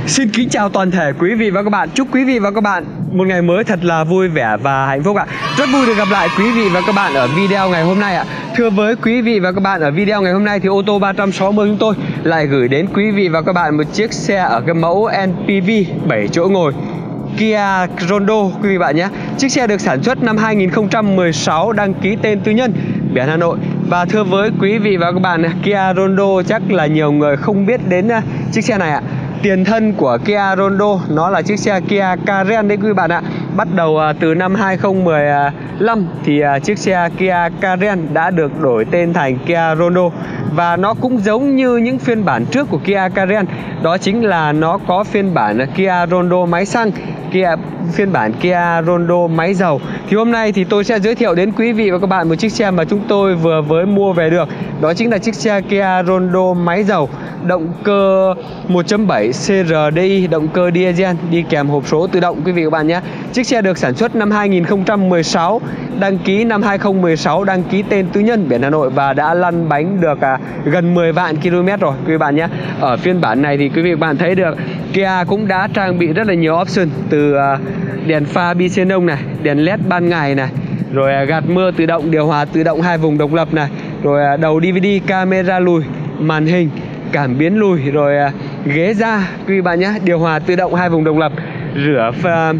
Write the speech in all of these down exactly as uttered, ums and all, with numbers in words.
Xin kính chào toàn thể quý vị và các bạn. Chúc quý vị và các bạn một ngày mới thật là vui vẻ và hạnh phúc ạ. Rất vui được gặp lại quý vị và các bạn ở video ngày hôm nay ạ. Thưa với quý vị và các bạn, ở video ngày hôm nay thì ô tô ba trăm sáu mươi chúng tôi lại gửi đến quý vị và các bạn một chiếc xe ở cái mẫu en pê vê bảy chỗ ngồi Kia Rondo quý vị bạn nhé. Chiếc xe được sản xuất năm hai nghìn không trăm mười sáu, đăng ký tên tư nhân, biển Hà Nội. Và thưa với quý vị và các bạn, Kia Rondo chắc là nhiều người không biết đến chiếc xe này ạ. Tiền thân của Kia Rondo nó là chiếc xe Kia Carens đấy quý bạn ạ. Bắt đầu từ năm hai nghìn không trăm mười lăm thì chiếc xe Kia Carens đã được đổi tên thành Kia Rondo. Và nó cũng giống như những phiên bản trước của Kia Carens, đó chính là nó có phiên bản Kia Rondo máy xăng, Kia phiên bản Kia Rondo máy dầu. Thì hôm nay thì tôi sẽ giới thiệu đến quý vị và các bạn một chiếc xe mà chúng tôi vừa mới mua về được. Đó chính là chiếc xe Kia Rondo máy dầu, động cơ một chấm bảy xê rờ đê i, động cơ diesel, đi kèm hộp số tự động quý vị và các bạn nhé. Chiếc xe được sản xuất năm hai nghìn không trăm mười sáu, đăng ký năm hai nghìn không trăm mười sáu, đăng ký tên tư nhân, biển Hà Nội và đã lăn bánh được à, gần mười vạn ki lô mét rồi quý vị bạn nhé. Ở phiên bản này thì quý vị và bạn thấy được Kia cũng đã trang bị rất là nhiều option, từ à, đèn pha bi xenon này, đèn led ban ngày này, rồi à, gạt mưa tự động, điều hòa tự động hai vùng độc lập này, rồi à, đầu đê vê đê, camera lùi, màn hình, cảm biến lùi, rồi à, ghế da quý vị bạn nhé, điều hòa tự động hai vùng độc lập, rửa pha,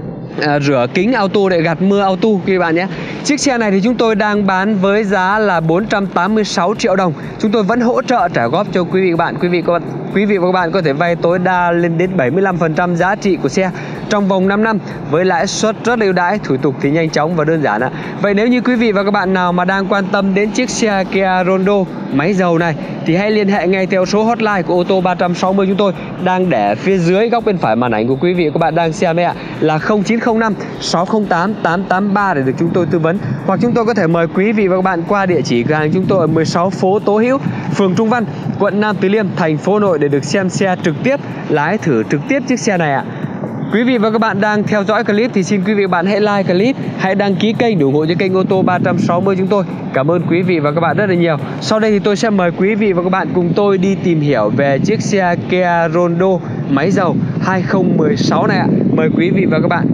à, rửa kính auto để gạt mưa auto quý vị bạn nhé. Chiếc xe này thì chúng tôi đang bán với giá là bốn trăm tám mươi sáu triệu đồng. Chúng tôi vẫn hỗ trợ trả góp cho quý vị và các bạn. Quý vị các bạn, quý vị và các bạn có thể vay tối đa lên đến bảy mươi lăm phần trăm giá trị của xe trong vòng năm năm với lãi suất rất ưu đãi, thủ tục thì nhanh chóng và đơn giản ạ. Vậy nếu như quý vị và các bạn nào mà đang quan tâm đến chiếc xe Kia Rondo máy dầu này thì hãy liên hệ ngay theo số hotline của ô tô ba trăm sáu mươi chúng tôi đang để phía dưới góc bên phải màn ảnh của quý vị và các bạn đang xem đây ạ, là không chín không năm sáu không tám tám tám ba để được chúng tôi tư vấn. Hoặc chúng tôi có thể mời quý vị và các bạn qua địa chỉ cửa hàng chúng tôi ở mười sáu phố Tố Hữu, phường Trung Văn, quận Nam Từ Liêm, thành phố Hà Nội để được xem xe trực tiếp, lái thử trực tiếp chiếc xe này ạ. Quý vị và các bạn đang theo dõi clip thì xin quý vị và các bạn hãy like clip, hãy đăng ký kênh để ủng hộ cho kênh ô tô ba trăm sáu mươi chúng tôi. Cảm ơn quý vị và các bạn rất là nhiều. Sau đây thì tôi sẽ mời quý vị và các bạn cùng tôi đi tìm hiểu về chiếc xe Kia Rondo máy dầu hai nghìn không trăm mười sáu này ạ. Mời quý vị và các bạn.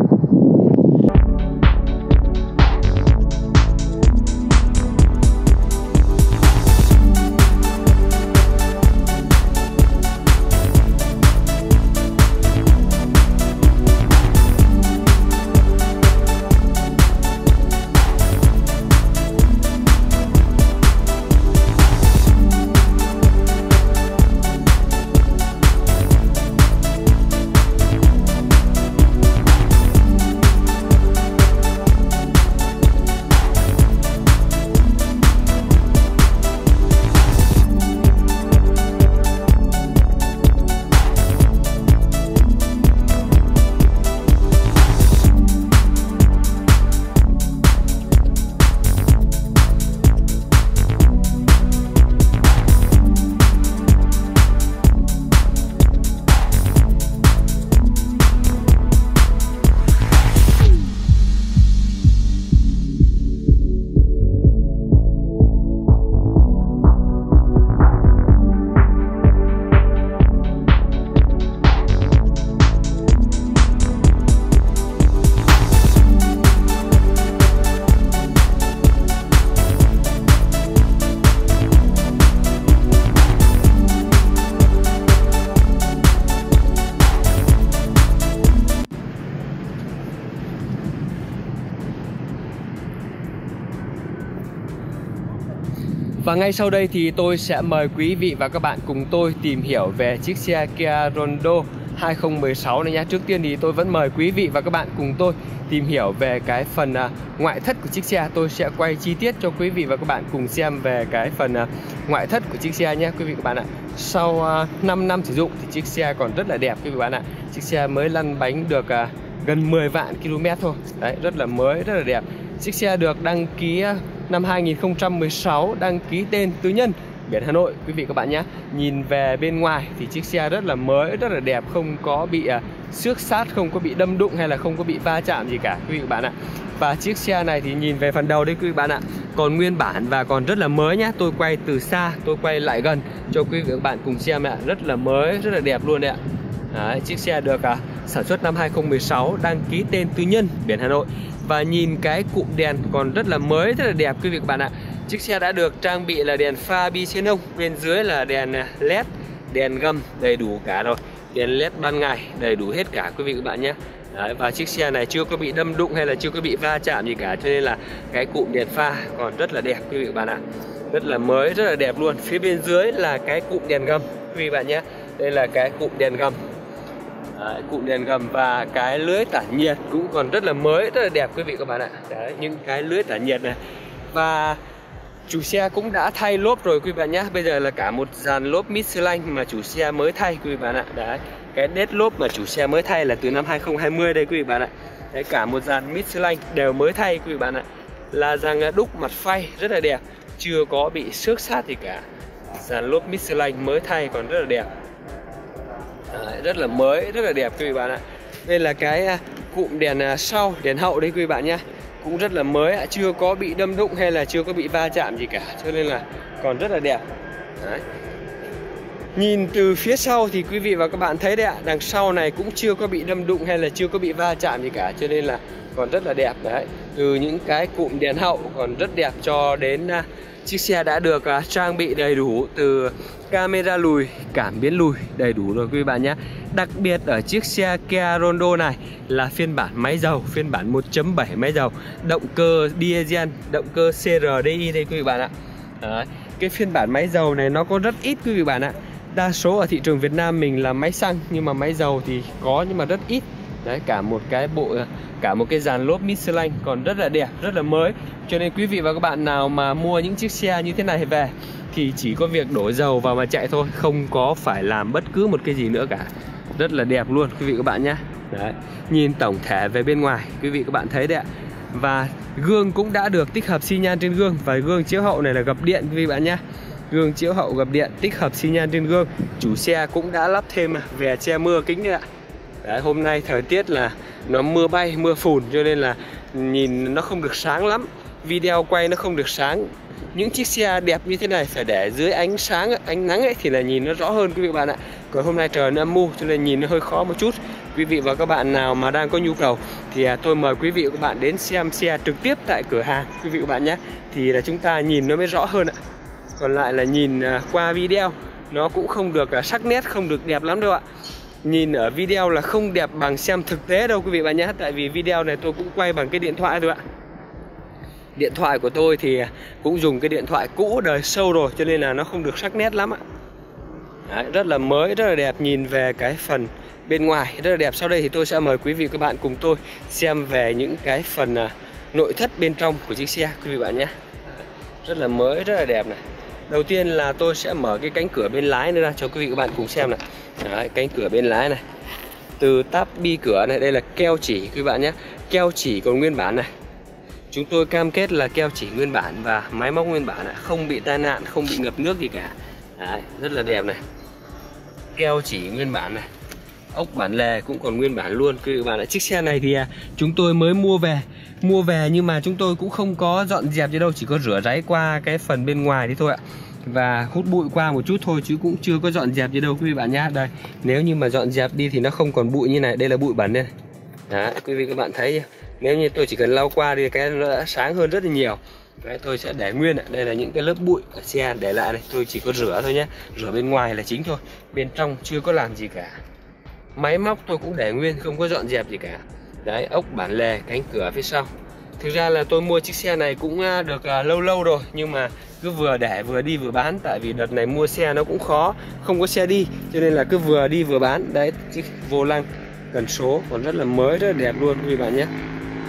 Và ngay sau đây thì tôi sẽ mời quý vị và các bạn cùng tôi tìm hiểu về chiếc xe Kia Rondo hai nghìn không trăm mười sáu này nhé. Trước tiên thì tôi vẫn mời quý vị và các bạn cùng tôi tìm hiểu về cái phần uh, ngoại thất của chiếc xe. Tôi sẽ quay chi tiết cho quý vị và các bạn cùng xem về cái phần uh, ngoại thất của chiếc xe nhé quý vị và các bạn ạ. Sau uh, năm năm sử dụng thì chiếc xe còn rất là đẹp quý vị và các bạn ạ. Chiếc xe mới lăn bánh được uh, gần mười vạn ki lô mét thôi. Đấy, rất là mới, rất là đẹp. Chiếc xe được đăng ký uh, năm hai nghìn không trăm mười sáu, đăng ký tên tư nhân, biển Hà Nội quý vị các bạn nhé. Nhìn về bên ngoài thì chiếc xe rất là mới, rất là đẹp, không có bị uh, xước sát, không có bị đâm đụng hay là không có bị va chạm gì cả quý vị các bạn ạ. Và chiếc xe này thì nhìn về phần đầu đây quý vị bạn ạ, còn nguyên bản và còn rất là mới nhé. Tôi quay từ xa, tôi quay lại gần cho quý vị các bạn cùng xem ạ. Rất là mới, rất là đẹp luôn đấy ạ. Đấy, chiếc xe được à, sản xuất năm hai không một sáu, đăng ký tên tư nhân, biển Hà Nội. Và nhìn cái cụm đèn còn rất là mới, rất là đẹp quý vị các bạn ạ. Chiếc xe đã được trang bị là đèn pha bi xenon, bên dưới là đèn led, đèn gầm đầy đủ cả rồi, đèn led ban ngày đầy đủ hết cả quý vị các bạn nhé. Đấy, và chiếc xe này chưa có bị đâm đụng hay là chưa có bị va chạm gì cả, cho nên là cái cụm đèn pha còn rất là đẹp quý vị các bạn ạ. Rất là mới, rất là đẹp luôn. Phía bên dưới là cái cụm đèn gầm quý vị bạn nhé. Đây là cái cụm đèn gầm. Đấy, cụm đèn gầm và cái lưới tản nhiệt cũng còn rất là mới, rất là đẹp quý vị các bạn ạ. Đấy, những cái lưới tản nhiệt này. Và chủ xe cũng đã thay lốp rồi quý vị bạn nhé. Bây giờ là cả một dàn lốp Michelin mà chủ xe mới thay quý vị bạn ạ. Đấy, cái đét lốp mà chủ xe mới thay là từ năm hai không hai không đây quý vị bạn ạ. Đấy, cả một dàn Michelin đều mới thay quý vị bạn ạ. Là dàn đúc mặt phay rất là đẹp, chưa có bị xước sát gì cả. Dàn lốp Michelin mới thay còn rất là đẹp. Đấy, rất là mới, rất là đẹp quý vị bạn ạ. Đây là cái cụm đèn sau, đèn hậu đấy quý vị bạn nhé. Cũng rất là mới, chưa có bị đâm đụng hay là chưa có bị va chạm gì cả, cho nên là còn rất là đẹp. Đấy. Nhìn từ phía sau thì quý vị và các bạn thấy đấy ạ, đằng sau này cũng chưa có bị đâm đụng hay là chưa có bị va chạm gì cả, cho nên là còn rất là đẹp. Đấy, từ những cái cụm đèn hậu còn rất đẹp cho đến uh, chiếc xe đã được uh, trang bị đầy đủ từ camera lùi, cảm biến lùi đầy đủ rồi quý vị bạn nhé. Đặc biệt ở chiếc xe Kia Rondo này là phiên bản máy dầu, phiên bản một chấm bảy máy dầu, động cơ diesel, động cơ xê rờ đê i đây quý vị bạn ạ. Đấy, cái phiên bản máy dầu này nó có rất ít quý vị bạn ạ. Đa số ở thị trường Việt Nam mình là máy xăng, nhưng mà máy dầu thì có nhưng mà rất ít. Đấy, cả một cái bộ, cả một cái dàn lốp Michelin còn rất là đẹp, rất là mới. Cho nên quý vị và các bạn nào mà mua những chiếc xe như thế này về thì chỉ có việc đổ dầu vào mà chạy thôi, không có phải làm bất cứ một cái gì nữa cả. Rất là đẹp luôn quý vị các bạn nhé. Đấy, nhìn tổng thể về bên ngoài quý vị các bạn thấy đấy ạ. Và gương cũng đã được tích hợp xi nhan trên gương, và gương chiếu hậu này là gập điện quý vị bạn nhé. Gương chiếu hậu gập điện, tích hợp xi nhan trên gương. Chủ xe cũng đã lắp thêm vè che mưa kính đấy ạ. Đấy, hôm nay thời tiết là nó mưa bay, mưa phùn, cho nên là nhìn nó không được sáng lắm. Video quay nó không được sáng. Những chiếc xe đẹp như thế này phải để dưới ánh sáng, ánh nắng ấy thì là nhìn nó rõ hơn quý vị bạn ạ. Còn hôm nay trời nó âm mưu cho nên nhìn nó hơi khó một chút. Quý vị và các bạn nào mà đang có nhu cầu thì tôi mời quý vị và các bạn đến xem xe trực tiếp tại cửa hàng quý vị và các bạn nhé. Thì là chúng ta nhìn nó mới rõ hơn ạ. Còn lại là nhìn qua video nó cũng không được sắc nét, không được đẹp lắm đâu ạ. Nhìn ở video là không đẹp bằng xem thực tế đâu quý vị bạn nhé. Tại vì video này tôi cũng quay bằng cái điện thoại thôi ạ. Điện thoại của tôi thì cũng dùng cái điện thoại cũ đời sâu rồi, cho nên là nó không được sắc nét lắm ạ. Đấy, rất là mới, rất là đẹp. Nhìn về cái phần bên ngoài rất là đẹp. Sau đây thì tôi sẽ mời quý vị các bạn cùng tôi xem về những cái phần nội thất bên trong của chiếc xe quý vị bạn nhé. Rất là mới, rất là đẹp này. Đầu tiên là tôi sẽ mở cái cánh cửa bên lái này ra cho quý vị các bạn cùng xem này. Đấy, cánh cửa bên lái này. Từ táp bi cửa này, đây là keo chỉ quý vị bạn nhé. Keo chỉ còn nguyên bản này. Chúng tôi cam kết là keo chỉ nguyên bản và máy móc nguyên bản này, không bị tai nạn, không bị ngập nước gì cả. Đấy, rất là đẹp này. Keo chỉ nguyên bản này. Ốc bản lề cũng còn nguyên bản luôn quý vị bạn ạ. Chiếc xe này thì chúng tôi mới mua về Mua về nhưng mà chúng tôi cũng không có dọn dẹp gì đâu, chỉ có rửa ráy qua cái phần bên ngoài đi thôi ạ. Và hút bụi qua một chút thôi, chứ cũng chưa có dọn dẹp gì đâu quý vị bạn nhá. Đây, nếu như mà dọn dẹp đi thì nó không còn bụi như này. Đây là bụi bẩn đây. Đấy, quý vị các bạn thấy, nếu như tôi chỉ cần lau qua đi cái nó đã sáng hơn rất là nhiều. Đấy, tôi sẽ để nguyên ạ. Đây là những cái lớp bụi ở xe để lại này. Tôi chỉ có rửa thôi nhé. Rửa bên ngoài là chính thôi. Bên trong chưa có làm gì cả. Máy móc tôi cũng để nguyên, không có dọn dẹp gì cả. Đấy, ốc bản lề, cánh cửa phía sau. Thực ra là tôi mua chiếc xe này cũng được uh, lâu lâu rồi, nhưng mà cứ vừa để vừa đi vừa bán. Tại vì đợt này mua xe nó cũng khó, không có xe đi, cho nên là cứ vừa đi vừa bán. Đấy, chiếc vô lăng cần số còn rất là mới, rất là đẹp luôn quý vị bạn nhé.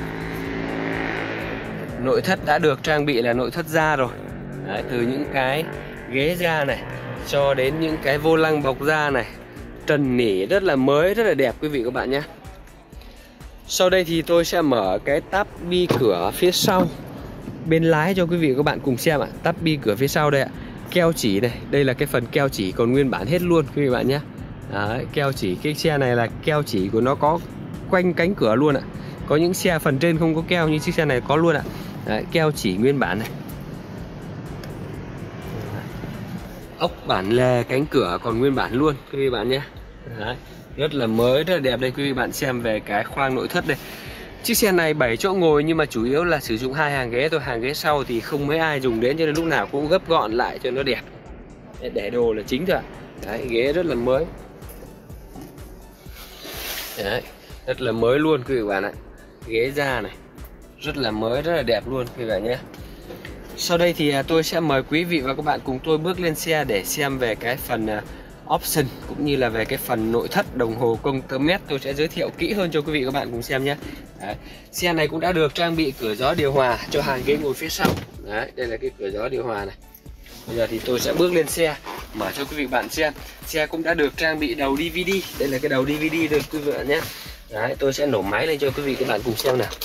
Nội thất đã được trang bị là nội thất da rồi. Đấy, từ những cái ghế da này cho đến những cái vô lăng bọc da này, trần nỉ rất là mới, rất là đẹp quý vị các bạn nhé. Sau đây thì tôi sẽ mở cái táp bi cửa phía sau bên lái cho quý vị các bạn cùng xem ạ. Táp bi cửa phía sau đây ạ. Keo chỉ này, đây là cái phần keo chỉ còn nguyên bản hết luôn quý vị bạn nhé. Đấy, keo chỉ, cái xe này là keo chỉ của nó có quanh cánh cửa luôn ạ. Có những xe phần trên không có keo, nhưng chiếc xe này có luôn ạ. Đấy, keo chỉ nguyên bản này. Ốc bản lề cánh cửa còn nguyên bản luôn quý vị bạn nhé. Đấy, rất là mới, rất là đẹp. Đây quý vị bạn xem về cái khoang nội thất đây. Chiếc xe này bảy chỗ ngồi nhưng mà chủ yếu là sử dụng hai hàng ghế thôi. Hàng ghế sau thì không mấy ai dùng đến cho nên lúc nào cũng gấp gọn lại cho nó đẹp. Để đồ là chính thôi. Đấy, ghế rất là mới. Đấy, rất là mới luôn quý vị bạn ạ. Ghế da này rất là mới, rất là đẹp luôn quý vị bạn nhé. Sau đây thì tôi sẽ mời quý vị và các bạn cùng tôi bước lên xe để xem về cái phần option cũng như là về cái phần nội thất đồng hồ công tơ mét. Tôi sẽ giới thiệu kỹ hơn cho quý vị và các bạn cùng xem nhé. Đấy, xe này cũng đã được trang bị cửa gió điều hòa cho hàng ghế ngồi phía sau. Đấy, đây là cái cửa gió điều hòa này. Bây giờ thì tôi sẽ bước lên xe mở cho quý vị bạn xem. Xe cũng đã được trang bị đầu đê vê đê. Đây là cái đầu đê vê đê được quý vị bạn nhé. Đấy, tôi sẽ nổ máy lên cho quý vị các bạn cùng xem nào.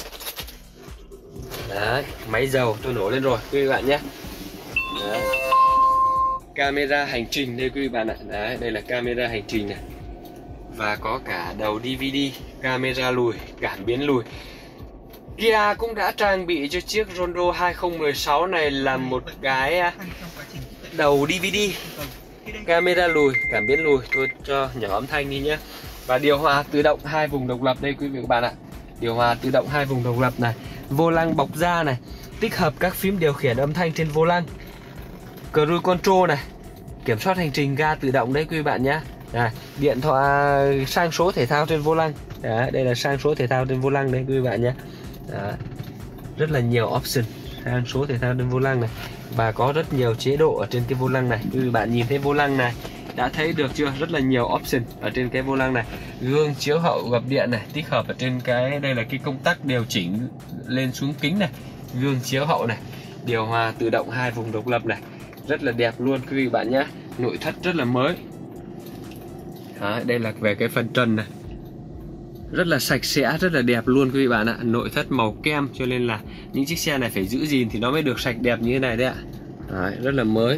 Đấy, máy dầu tôi nổ lên rồi quý vị bạn nhé. Đấy. Camera hành trình đây quý vị bạn ạ. Đấy, đây là camera hành trình này. Và có cả đầu đê vê đê, camera lùi, cảm biến lùi. Kia cũng đã trang bị cho chiếc Rondo hai không một sáu này là một cái đầu đê vê đê, camera lùi, cảm biến lùi. Tôi cho nhỏ âm thanh đi nhé. Và điều hòa tự động hai vùng độc lập đây quý vị các bạn ạ. Điều hòa tự động hai vùng độc lập này. Vô lăng bọc da này, tích hợp các phím điều khiển âm thanh trên vô lăng. Cruise control này, kiểm soát hành trình ga tự động đấy quý vị bạn nhé. Này, điện thoại sang số thể thao trên vô lăng. Đấy, đây là sang số thể thao trên vô lăng đấy quý vị bạn nhé. Đấy, rất là nhiều option sang số thể thao trên vô lăng này. Và có rất nhiều chế độ ở trên cái vô lăng này. Quý vị bạn nhìn thấy vô lăng này, đã thấy được chưa? Rất là nhiều option ở trên cái vô lăng này. Gương chiếu hậu gập điện này, tích hợp ở trên cái, đây là cái công tắc điều chỉnh lên xuống kính này. Gương chiếu hậu này, điều hòa tự động hai vùng độc lập này. Rất là đẹp luôn quý vị bạn nhé. Nội thất rất là mới. Đó, đây là về cái phần trần này. Rất là sạch sẽ, rất là đẹp luôn quý vị bạn ạ. Nội thất màu kem cho nên là những chiếc xe này phải giữ gìn thì nó mới được sạch đẹp như thế này đấy ạ. Đấy, rất là mới.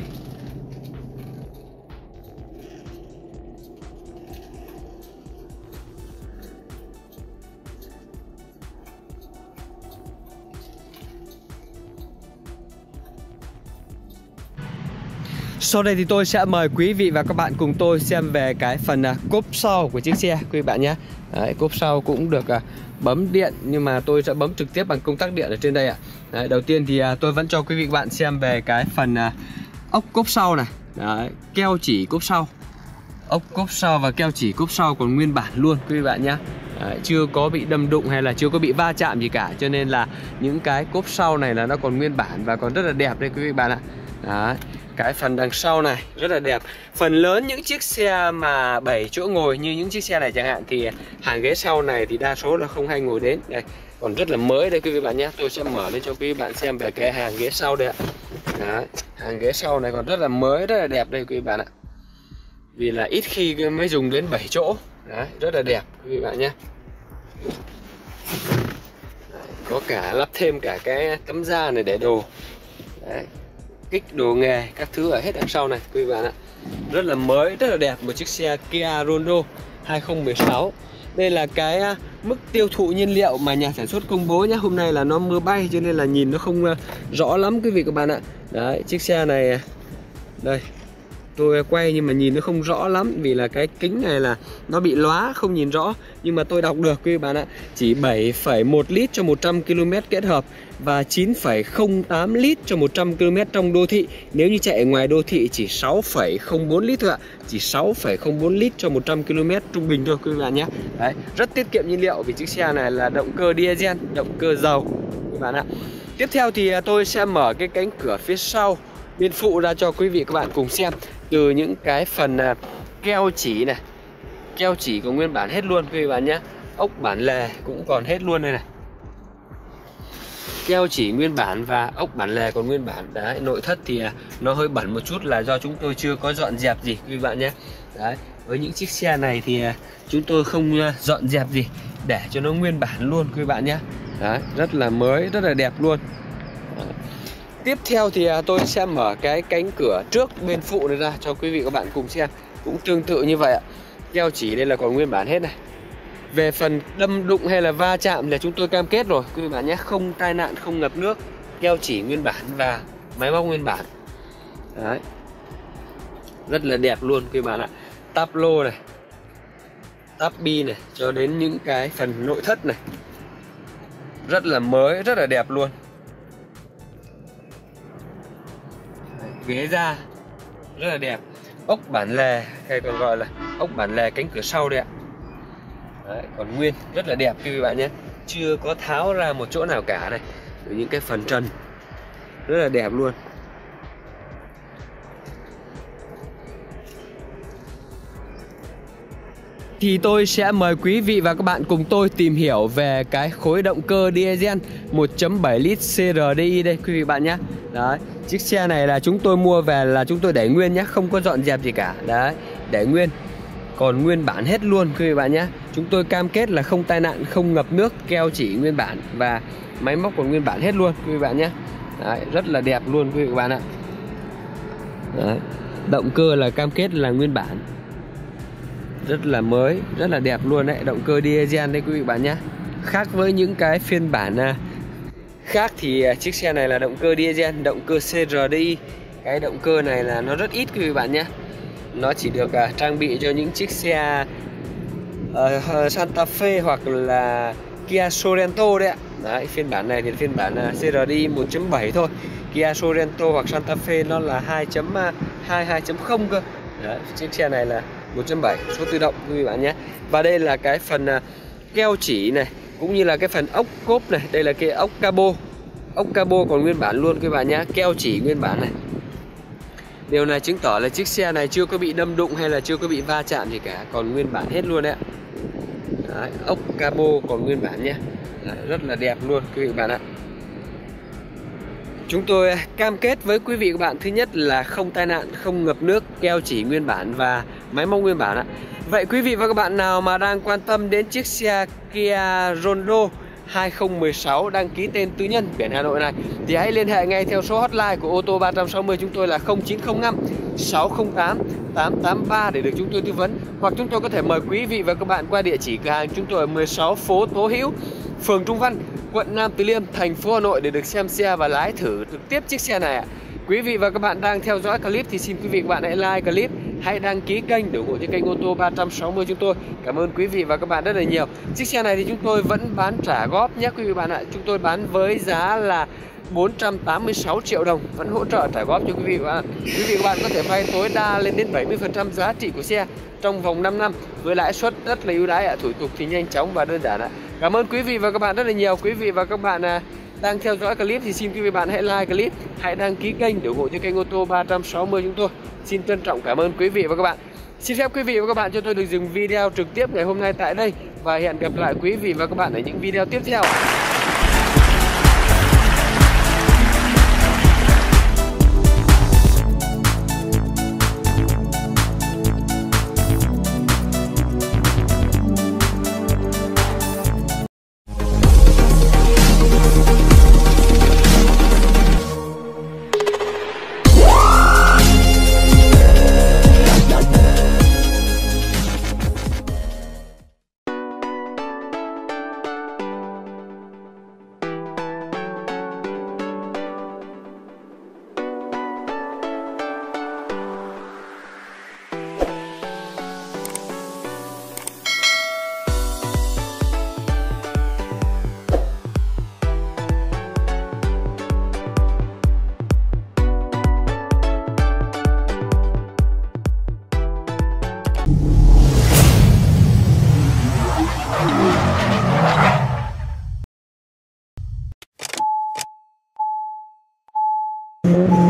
Sau đây thì tôi sẽ mời quý vị và các bạn cùng tôi xem về cái phần uh, cốp sau của chiếc xe quý vị bạn nhé. Đấy, cốp sau cũng được uh, bấm điện nhưng mà tôi sẽ bấm trực tiếp bằng công tắc điện ở trên đây ạ. Đấy, đầu tiên thì uh, tôi vẫn cho quý vị và các bạn xem về cái phần uh, ốc cốp sau này. Đấy, keo chỉ cốp sau. Ốc cốp sau và keo chỉ cốp sau còn nguyên bản luôn quý vị bạn nhé. Đấy, chưa có bị đâm đụng hay là chưa có bị va chạm gì cả, cho nên là những cái cốp sau này là nó còn nguyên bản và còn rất là đẹp đây quý vị bạn ạ. Đấy, cái phần đằng sau này rất là đẹp. Phần lớn những chiếc xe mà bảy chỗ ngồi như những chiếc xe này chẳng hạn thì hàng ghế sau này thì đa số là không hay ngồi đến. Đây, còn rất là mới đây quý vị bạn nhé. Tôi sẽ mở lên cho quý vị bạn xem về cái hàng ghế sau đây ạ. Đấy, hàng ghế sau này còn rất là mới, rất là đẹp đây quý vị bạn ạ. Vì là ít khi mới dùng đến bảy chỗ. Đấy, rất là đẹp quý vị bạn nhé. Đấy, có cả lắp thêm cả cái tấm da này để đồ. Đấy, kích đồ nghề các thứ ở hết đằng sau này quý vị bạn ạ. Rất là mới, rất là đẹp một chiếc xe Kia Rondo hai không một sáu. Đây là cái mức tiêu thụ nhiên liệu mà nhà sản xuất công bố nhé. Hôm nay là nó mưa bay cho nên là nhìn nó không rõ lắm quý vị các bạn ạ. Đấy, chiếc xe này đây tôi quay nhưng mà nhìn nó không rõ lắm vì là cái kính này là nó bị lóa không nhìn rõ, nhưng mà tôi đọc được quý vị bạn ạ. Chỉ bảy phẩy một lít cho một trăm ki lô mét kết hợp và chín phẩy không tám lít cho một trăm ki lô mét trong đô thị. Nếu như chạy ở ngoài đô thị chỉ sáu phẩy không bốn lít thôi ạ. Chỉ sáu phẩy không bốn lít cho một trăm ki lô mét trung bình thôi quý vị bạn nhé. Đấy, rất tiết kiệm nhiên liệu vì chiếc xe này là động cơ diesel, động cơ dầu quý vị bạn ạ. Tiếp theo thì tôi sẽ mở cái cánh cửa phía sau bên phụ ra cho quý vị các bạn cùng xem. Từ những cái phần keo chỉ này, keo chỉ còn nguyên bản hết luôn quý vị bạn nhé. Ốc bản lề cũng còn hết luôn đây này. Keo chỉ nguyên bản và ốc bản lề còn nguyên bản. Đấy, nội thất thì nó hơi bẩn một chút là do chúng tôi chưa có dọn dẹp gì quý vị bạn nhé. Đấy, với những chiếc xe này thì chúng tôi không dọn dẹp gì để cho nó nguyên bản luôn quý vị bạn nhé. Đấy, rất là mới, rất là đẹp luôn. Đấy. Tiếp theo thì tôi sẽ mở cái cánh cửa trước bên phụ này ra cho quý vị các bạn cùng xem. Cũng tương tự như vậy ạ. Keo chỉ đây là còn nguyên bản hết này. Về phần đâm đụng hay là va chạm là chúng tôi cam kết rồi quý vị bạn nhé. Không tai nạn, không ngập nước. Keo chỉ nguyên bản và máy móc nguyên bản. Đấy, rất là đẹp luôn quý vị bạn ạ. Táp lô này, áp bi này cho đến những cái phần nội thất này rất là mới, rất là đẹp luôn. Ghế da rất là đẹp, ốc bản lề hay còn gọi là ốc bản lề cánh cửa sau đấy ạ. Đấy, còn nguyên rất là đẹp quý vị bạn nhé, chưa có tháo ra một chỗ nào cả này. Rồi những cái phần trần rất là đẹp luôn. Thì tôi sẽ mời quý vị và các bạn cùng tôi tìm hiểu về cái khối động cơ diesel một chấm bảy lít xê rờ đê i đây quý vị bạn nhé. Đấy, chiếc xe này là chúng tôi mua về là chúng tôi để nguyên nhé, không có dọn dẹp gì cả. Đấy, để nguyên, còn nguyên bản hết luôn quý vị bạn nhé. Chúng tôi cam kết là không tai nạn, không ngập nước, keo chỉ nguyên bản và máy móc còn nguyên bản hết luôn quý vị bạn nhé. Đấy, rất là đẹp luôn quý vị bạn ạ. Đấy, động cơ là cam kết là nguyên bản, rất là mới, rất là đẹp luôn đấy. Động cơ diesel đấy quý vị bạn nhé. Khác với những cái phiên bản khác thì chiếc xe này là động cơ diesel, động cơ xê rờ đê i. Cái động cơ này là nó rất ít quý vị bạn nhé. Nó chỉ được uh, trang bị cho những chiếc xe uh, Santa Fe hoặc là Kia Sorento đấy ạ. Đấy, phiên bản này thì phiên bản uh, xê rờ đê i một chấm bảy thôi. Kia Sorento hoặc Santa Fe nó là hai chấm hai, hai chấm không cơ. Đấy, chiếc xe này là một chấm bảy số tự động quý vị bạn nhé. Và đây là cái phần uh, keo chỉ này, cũng như là cái phần ốc cốp này. Đây là cái ốc cabo, ốc cabo còn nguyên bản luôn quý vị bạn nhé, keo chỉ nguyên bản này. Điều này chứng tỏ là chiếc xe này chưa có bị đâm đụng hay là chưa có bị va chạm gì cả, còn nguyên bản hết luôn đấy ạ. Đấy, ốc cabo còn nguyên bản nhé. Đấy, rất là đẹp luôn quý vị bạn ạ. Chúng tôi cam kết với quý vị và các bạn, thứ nhất là không tai nạn, không ngập nước, keo chỉ nguyên bản và máy móc nguyên bản ạ. Vậy quý vị và các bạn nào mà đang quan tâm đến chiếc xe Kia Rondo hai không một sáu đăng ký tên tư nhân biển Hà Nội này thì hãy liên hệ ngay theo số hotline của ô tô ba trăm sáu mươi chúng tôi là không chín không năm sáu không tám tám tám ba để được chúng tôi tư vấn, hoặc chúng tôi có thể mời quý vị và các bạn qua địa chỉ cửa hàng chúng tôi ở mười sáu phố Tố Hữu, phường Trung Văn, quận Nam Từ Liêm, thành phố Hà Nội để được xem xe và lái thử trực tiếp chiếc xe này ạ. Quý vị và các bạn đang theo dõi clip thì xin quý vị và các bạn hãy like clip, hãy đăng ký kênh để ủng hộ cho kênh ô tô ba trăm sáu mươi chúng tôi. Cảm ơn quý vị và các bạn rất là nhiều. Chiếc xe này thì chúng tôi vẫn bán trả góp nhé quý vị và các bạn ạ. Chúng tôi bán với giá là bốn trăm tám mươi sáu triệu đồng, vẫn hỗ trợ trả góp cho quý vị và các bạn. Quý vị và các bạn có thể vay tối đa lên đến bảy mươi phần trăm giá trị của xe trong vòng năm năm với lãi suất rất là ưu đãi ạ. Thủ tục thì nhanh chóng và đơn giản ạ. Cảm ơn quý vị và các bạn rất là nhiều. Quý vị và các bạn à, đang theo dõi clip thì xin quý vị bạn hãy like clip, hãy đăng ký kênh để ủng hộ cho kênh ô tô ba trăm sáu mươi chúng tôi. Xin trân trọng cảm ơn quý vị và các bạn. Xin phép quý vị và các bạn cho tôi được dừng video trực tiếp ngày hôm nay tại đây và hẹn gặp lại quý vị và các bạn ở những video tiếp theo. Mm-hmm.